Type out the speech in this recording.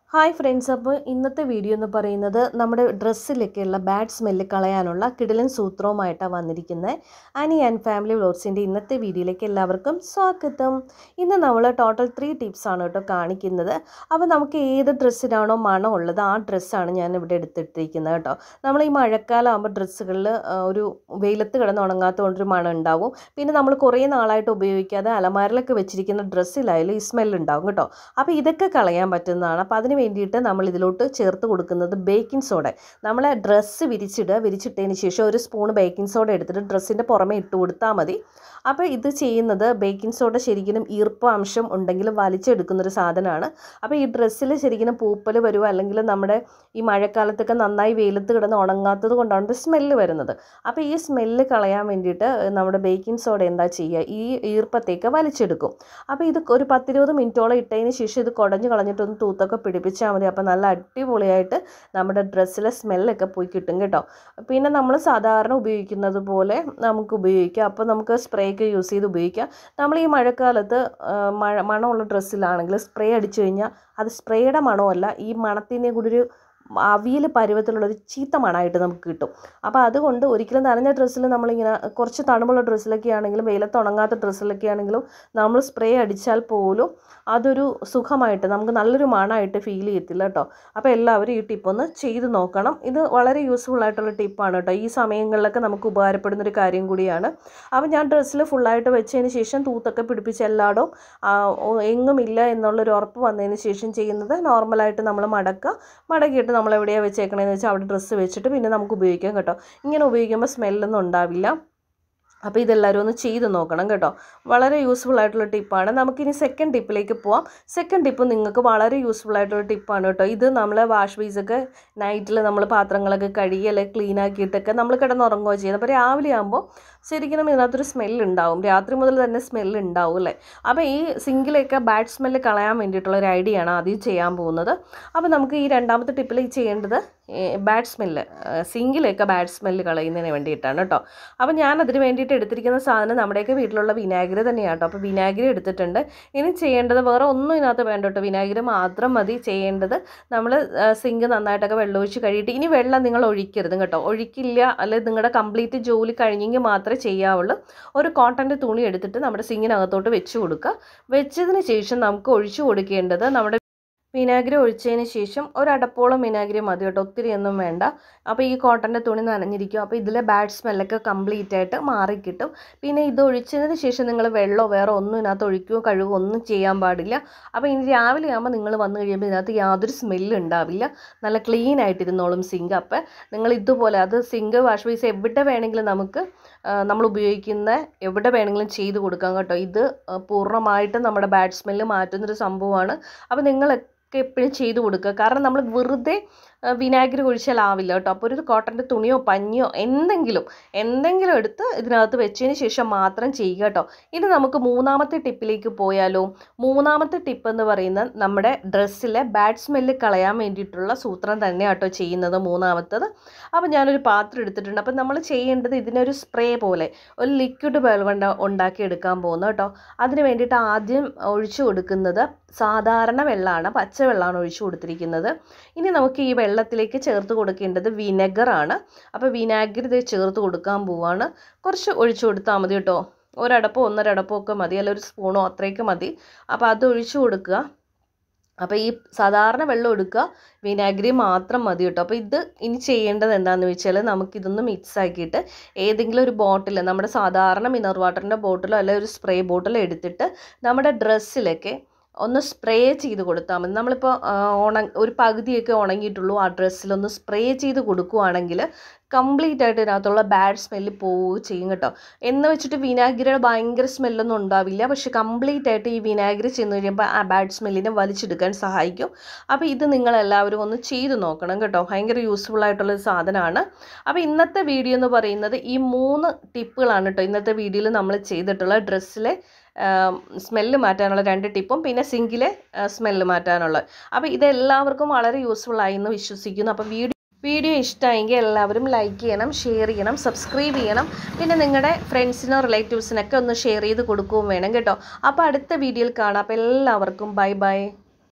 Hi friends, അപ്പോൾ ഇന്നത്തെ video എന്ന് പറയുന്നത് നമ്മുടെ ഡ്രസ്സിലൊക്കെയുള്ള ബാഡ് സ്മെല്ല് കളയാനുള്ള കിടിലൻ സൂത്രവുമായിട്ടാണ് വന്നിരിക്കുന്നത്. ആനി ആൻഡ് ഫാമിലി വ്ലോഗ്സിൻ്റെ ഇന്നത്തെ വീഡിയോയിലേക്ക് എല്ലാവർക്കും സ്വാഗതം. ഇന്ന് നമ്മൾ ടോട്ടൽ 3 ടിപ്സാണ് കേട്ടോ കാണിക്കുന്നത്. അപ്പോൾ നമുക്ക് ഏത് ഡ്രസ്സിനാണോ മണം ഉള്ളത് ആ ഡ്രസ്സാണ് ഞാൻ ഇവിടെ എടുത്തിട്ടിരിക്കുന്നത് കേട്ടോ. നമ്മൾ ഈ മഴക്കാലം ആകുമ്പോൾ ഡ്രസ്സുകളിൽ ഒരു വെയിലത്ത് കിടന്ന് ഉണങ്ങാത്തതുകൊണ്ടൊരു മണം ഉണ്ടാവും. പിന്നെ നമ്മൾ കുറേ നാളായിട്ട് ഉപയോഗിക്കാതെ അലമാരയിലൊക്കെ വെച്ചിരിക്കുന്ന ഡ്രസ്സിലായാലും ഈ സ്മെല്ലുണ്ടാവും കേട്ടോ. അപ്പോൾ ഇതൊക്കെ കളയാൻ പറ്റുന്നതാണ്. അപ്പോൾ അതിന് വേണ്ടിയിട്ട് നമ്മൾ ഇതിലോട്ട് ചേർത്ത് കൊടുക്കുന്നത് ബേക്കിംഗ് സോഡ. നമ്മൾ ഡ്രസ്സ് വിരിച്ചിട്ടതിന് ശേഷം ഒരു സ്പൂൺ ബേക്കിംഗ് സോഡ എടുത്തിട്ട് ഡ്രസ്സിൻ്റെ പുറമെ ഇട്ട് കൊടുത്താൽ മതി. അപ്പോൾ ഇത് ചെയ്യുന്നത് ബേക്കിംഗ് സോഡ ശരിക്കും ഈർപ്പാംശം ഉണ്ടെങ്കിലും വലിച്ചെടുക്കുന്നൊരു സാധനമാണ്. അപ്പോൾ ഈ ഡ്രസ്സിൽ ശരിക്കും പൂപ്പൽ വരുമോ അല്ലെങ്കിൽ നമ്മുടെ ഈ മഴക്കാലത്തൊക്കെ നന്നായി വെയിലത്ത് കിടന്ന് ഉണങ്ങാത്തത് കൊണ്ടാണ് ഇത് സ്മെല്ല് വരുന്നത്. അപ്പോൾ ഈ സ്മെല്ല് കളയാൻ വേണ്ടിയിട്ട് നമ്മുടെ ബേക്കിംഗ് സോഡ എന്താ ചെയ്യുക, ഈ ഈർപ്പത്തേക്ക് വലിച്ചെടുക്കും. അപ്പോൾ ഇത് ഒരു 10-20 മിനിറ്റോളം ഇട്ടതിന് ശേഷം ഇത് കുടഞ്ഞ് കളഞ്ഞിട്ടൊന്ന് തൂത്തൊക്കെ പിടിപ്പിച്ചാൽ മതി. അപ്പോൾ നല്ല അടിപൊളിയായിട്ട് നമ്മുടെ ഡ്രസ്സിലെ സ്മെല്ലൊക്കെ പോയി കിട്ടും കേട്ടോ. പിന്നെ നമ്മൾ സാധാരണ ഉപയോഗിക്കുന്നത് പോലെ നമുക്ക് ഉപയോഗിക്കാം. അപ്പോൾ നമുക്ക് സ്പ്രേ ഒക്കെ യൂസ് ചെയ്ത് ഉപയോഗിക്കാം. നമ്മൾ ഈ മഴക്കാലത്ത് മണമുള്ള ഡ്രസ്സിലാണെങ്കിൽ സ്പ്രേ അടിച്ചു കഴിഞ്ഞാൽ അത് സ്പ്രേയുടെ മണമല്ല, ഈ മണത്തിൻ്റെ കൂടി ഒരു അവിയൽ പരുവത്തിലുള്ളൊരു ചീത്ത മണമായിട്ട് നമുക്ക് കിട്ടും. അപ്പോൾ അതുകൊണ്ട് ഒരിക്കലും നനഞ്ഞ ഡ്രസ്സിൽ നമ്മളിങ്ങനെ കുറച്ച് തണുപ്പുള്ള ഡ്രസ്സിലൊക്കെ ആണെങ്കിലും വെയിലത്ത് ഉണങ്ങാത്ത ഡ്രസ്സിലൊക്കെ ആണെങ്കിലും നമ്മൾ സ്പ്രേ അടിച്ചാൽ പോലും അതൊരു സുഖമായിട്ട് നമുക്ക് നല്ലൊരു മണമായിട്ട് ഫീൽ ചെയ്യത്തില്ല കേട്ടോ. അപ്പോൾ എല്ലാവരും ഈ ടിപ്പൊന്ന് ചെയ്ത് നോക്കണം. ഇത് വളരെ യൂസ്ഫുൾ ആയിട്ടുള്ള ടിപ്പാണ് കേട്ടോ. ഈ സമയങ്ങളിലൊക്കെ നമുക്ക് ഉപകാരപ്പെടുന്നൊരു കാര്യം കൂടിയാണ്. അപ്പോൾ ഞാൻ ഡ്രസ്സിൽ ഫുള്ളായിട്ട് വെച്ചതിന് ശേഷം തൂത്തൊക്കെ പിടിപ്പിച്ച് എല്ലായിടവും എങ്ങുമില്ല എന്നുള്ളൊരു ഉറപ്പ് വന്നതിന് ശേഷം ചെയ്യുന്നത് നോർമലായിട്ട് നമ്മൾ മടക്കിയിട്ട് നമ്മൾ എവിടെയാണ് വെച്ചേക്കണതെന്ന് വെച്ചാൽ അവിടെ ഡ്രസ്സ് വെച്ചിട്ട് പിന്നെ നമുക്ക് ഉപയോഗിക്കാം കേട്ടോ. ഇങ്ങനെ ഉപയോഗിക്കുമ്പോൾ സ്മെല്ലൊന്നും ഉണ്ടാവില്ല. അപ്പോൾ ഇതെല്ലാവരും ഒന്ന് ചെയ്ത് നോക്കണം കേട്ടോ. വളരെ യൂസ്ഫുൾ ആയിട്ടുള്ള ടിപ്പാണ്. നമുക്കിനി സെക്കൻഡ് ടിപ്പിലേക്ക് പോവാം. സെക്കൻഡ് ടിപ്പ് നിങ്ങൾക്ക് വളരെ യൂസ്ഫുൾ ആയിട്ടുള്ള ടിപ്പാണ് കേട്ടോ. ഇത് നമ്മൾ വാഷ് ബേസൊക്കെ നൈറ്റിൽ നമ്മൾ പാത്രങ്ങളൊക്കെ കഴുകി അല്ലെങ്കിൽ ക്ലീൻ ആക്കിയിട്ടൊക്കെ നമ്മൾ കിടന്നുറങ്ങുകയോ ചെയ്യുന്നത്. അപ്പോൾ രാവിലെ ആകുമ്പോൾ ശരിക്കും ഇതിനകത്തൊരു സ്മെല്ലുണ്ടാവും. രാത്രി മുതൽ തന്നെ സ്മെല്ലുണ്ടാവും അല്ലേ. അപ്പോൾ ഈ സിങ്കിലേക്ക് ബാഡ് സ്മെല്ല് കളയാൻ വേണ്ടിയിട്ടുള്ള ഒരു ഐഡിയ ആണ് ആദ്യം ചെയ്യാൻ പോകുന്നത്. അപ്പോൾ നമുക്ക് ഈ രണ്ടാമത്തെ ടിപ്പിലേക്ക് ചെയ്യേണ്ടത് ബാഡ് സ്മെല്ല്, സിങ്കിലേക്ക് ബാഡ് സ്മെല്ല് കളയുന്നതിന് വേണ്ടിയിട്ടാണ് കേട്ടോ. അപ്പോൾ ഞാൻ അതിന് വേണ്ടിയിട്ട് എടുത്തിരിക്കുന്ന സാധനം നമ്മുടെയൊക്കെ വീട്ടിലുള്ള വിനാഗിരി തന്നെയാണ് കേട്ടോ. അപ്പോൾ വിനാഗിരി എടുത്തിട്ടുണ്ട്. ഇനി ചെയ്യേണ്ടത് വേറെ ഒന്നും ഇതിനകത്ത് വേണ്ട കേട്ടോ, വിനാഗിരി മാത്രം മതി. ചെയ്യേണ്ടത് നമ്മൾ സിങ്ക് നന്നായിട്ടൊക്കെ വെള്ളമൊഴിച്ച് കഴിയിട്ട് ഇനി വെള്ളം നിങ്ങൾ ഒഴിക്കരുത് കേട്ടോ. ഒഴിക്കില്ല, അല്ലെങ്കിൽ നിങ്ങളുടെ കംപ്ലീറ്റ് ജോലി കഴിഞ്ഞെങ്കിൽ മാത്രമേ ചെയ്യാവുള്ളൂ. ഒരു കോട്ടൻ്റെ തുണി എടുത്തിട്ട് നമ്മുടെ സിങ്കിനകത്തോട്ട് വെച്ച് കൊടുക്കുക. വെച്ചതിന് ശേഷം നമുക്ക് ഒഴിച്ചു കൊടുക്കേണ്ടത് നമ്മുടെ വിനാഗിരി ഒഴിച്ചതിന് ശേഷം ഒരടപ്പോളം വിനാഗിരി മതി കേട്ടോ, ഒത്തിരി ഒന്നും വേണ്ട. അപ്പോൾ ഈ കോട്ടൻ്റെ തുണി നനഞ്ഞിരിക്കും. അപ്പോൾ ഇതിലെ ബാഡ് സ്മെല്ലൊക്കെ കംപ്ലീറ്റ് ആയിട്ട് മാറിക്കിട്ടും. പിന്നെ ഇത് ഒഴിച്ചതിന് ശേഷം നിങ്ങൾ വെള്ളമോ വേറെ ഒന്നും ഇതിനകത്ത് ഒഴിക്കുകയോ കഴുകുകയോ ഒന്നും ചെയ്യാൻ പാടില്ല. അപ്പോൾ ഇനി രാവിലെ ആകുമ്പോൾ നിങ്ങൾ വന്നു കഴിയുമ്പോൾ ഇതിനകത്ത് യാതൊരു സ്മെല്ലും ഉണ്ടാവില്ല. നല്ല ക്ലീൻ ആയിട്ടിരുന്നോളും സിങ്ക്. അപ്പോൾ നിങ്ങൾ ഇതുപോലെ അത് സിങ്ക് വാഷ് ബേസ് എവിടെ വേണമെങ്കിലും നമുക്ക് നമ്മൾ ഉപയോഗിക്കുന്ന എവിടെ വേണമെങ്കിലും ചെയ്ത് കൊടുക്കാം കേട്ടോ. ഇത് പൂർണ്ണമായിട്ടും നമ്മുടെ ബാഡ് സ്മെല്ല് മാറ്റുന്നൊരു സംഭവമാണ്. അപ്പോൾ നിങ്ങൾ എപ്പോഴും ചെയ്ത് കൊടുക്കുക. കാരണം നമ്മൾ വെറുതെ വിനാഗിരി ഒഴിച്ചാലാവില്ല കേട്ടോ. അപ്പോൾ ഒരു കോട്ടൻ്റെ തുണിയോ പഞ്ഞിയോ എന്തെങ്കിലും എടുത്ത് ഇതിനകത്ത് വെച്ചതിന് ശേഷം മാത്രം ചെയ്യുക കേട്ടോ. ഇനി നമുക്ക് മൂന്നാമത്തെ ടിപ്പിലേക്ക് പോയാലോ. മൂന്നാമത്തെ ടിപ്പ് എന്ന് പറയുന്നത് നമ്മുടെ ഡ്രസ്സിലെ ബാഡ് സ്മെല്ല് കളയാൻ വേണ്ടിയിട്ടുള്ള സൂത്രം തന്നെയാണ് കേട്ടോ ചെയ്യുന്നത് മൂന്നാമത്തത്. അപ്പോൾ ഞാനൊരു പാത്രം എടുത്തിട്ടുണ്ട്. അപ്പോൾ നമ്മൾ ചെയ്യേണ്ടത് ഇതിനൊരു സ്പ്രേ പോലെ ഒരു ലിക്വിഡ് കൊണ്ട് ഉണ്ടാക്കിയെടുക്കാൻ പോകുന്നു കേട്ടോ. അതിന് വേണ്ടിയിട്ട് ആദ്യം ഒഴിച്ചു കൊടുക്കുന്നത് സാധാരണ വെള്ളമാണ്, പച്ചവെള്ളമാണ് ഒഴിച്ചു കൊടുത്തിരിക്കുന്നത്. ഇനി നമുക്ക് ഈ വെള്ളത്തിലേക്ക് ചേർത്ത് കൊടുക്കേണ്ടത് വിനെഗറാണ്. അപ്പോൾ വിനാഗിരി ഇത് ചേർത്ത് കൊടുക്കാൻ പോവാണ്. കുറച്ച് ഒഴിച്ചു കൊടുത്താൽ മതി കേട്ടോ. ഒരടപ്പോ 1.5 അടപ്പോ ഒക്കെ മതി, അല്ലെങ്കിൽ ഒരു സ്പൂണോ അത്രയൊക്കെ മതി. അപ്പോൾ അത് ഒഴിച്ചു കൊടുക്കുക. അപ്പോൾ ഈ സാധാരണ വെള്ളം എടുക്കുക, വിനാഗിരി മാത്രം മതി കേട്ടോ. അപ്പോൾ ഇത് ഇനി ചെയ്യേണ്ടത് എന്താണെന്ന് വെച്ചാൽ നമുക്കിതൊന്ന് മിക്സ് ആക്കിയിട്ട് ഏതെങ്കിലും ഒരു ബോട്ടിൽ, നമ്മുടെ സാധാരണ മിനറൽ വാട്ടറിൻ്റെ ബോട്ടിലോ അല്ലെങ്കിൽ ഒരു സ്പ്രേ ബോട്ടിലോ എടുത്തിട്ട് നമ്മുടെ ഡ്രസ്സിലൊക്കെ ഒന്ന് സ്പ്രേ ചെയ്ത് കൊടുത്താൽ മതി. നമ്മളിപ്പോൾ ഒരു പകുതിയൊക്കെ ഉണങ്ങിയിട്ടുള്ളൂ, ആ ഡ്രസ്സിലൊന്ന് സ്പ്രേ ചെയ്ത് കൊടുക്കുകയാണെങ്കിൽ കംപ്ലീറ്റ് ആയിട്ട് ഇതിനകത്തുള്ള ബാഡ് സ്മെല്ല് പോവുകയും ചെയ്യും കേട്ടോ. എന്ന് വെച്ചിട്ട് വിനാഗിരിയുടെ ഭയങ്കര സ്മെല്ലൊന്നും ഉണ്ടാവില്ല, പക്ഷെ കംപ്ലീറ്റ് ആയിട്ട് ഈ വിനാഗിരി ചെന്ന് കഴിയുമ്പോൾ ആ ബാഡ് സ്മെല്ലിനെ വലിച്ചെടുക്കാൻ സഹായിക്കും. അപ്പോൾ ഇത് നിങ്ങളെല്ലാവരും ഒന്ന് ചെയ്ത് നോക്കണം കേട്ടോ. ഭയങ്കര യൂസ്ഫുൾ ആയിട്ടുള്ളൊരു സാധനമാണ്. അപ്പോൾ ഇന്നത്തെ വീഡിയോ എന്ന് പറയുന്നത് ഈ 3 ടിപ്പുകളാണ് കേട്ടോ. ഇന്നത്തെ വീഡിയോയിൽ നമ്മൾ ചെയ്തിട്ടുള്ള ഡ്രസ്സിലെ സ്മെല്ല് മാറ്റാനുള്ള 2 ടിപ്പും പിന്നെ സിങ്കിലെ സ്മെല്ല് മാറ്റാനുള്ള. അപ്പോൾ ഇതെല്ലാവർക്കും വളരെ യൂസ്ഫുൾ ആയി എന്ന് വിശ്വസിക്കുന്നു. അപ്പോൾ വീഡിയോ ഇഷ്ടമായെങ്കിൽ എല്ലാവരും ലൈക്ക് ചെയ്യണം, ഷെയർ ചെയ്യണം, സബ്സ്ക്രൈബ് ചെയ്യണം. പിന്നെ നിങ്ങളുടെ ഫ്രണ്ട്സിനോ റിലേറ്റീവ്സിനൊക്കെ ഒന്ന് ഷെയർ ചെയ്ത് കൊടുക്കുകയും വേണം കേട്ടോ. അപ്പോൾ അടുത്ത വീഡിയോയിൽ കാണാം. അപ്പോൾ എല്ലാവർക്കും ബൈ ബൈ.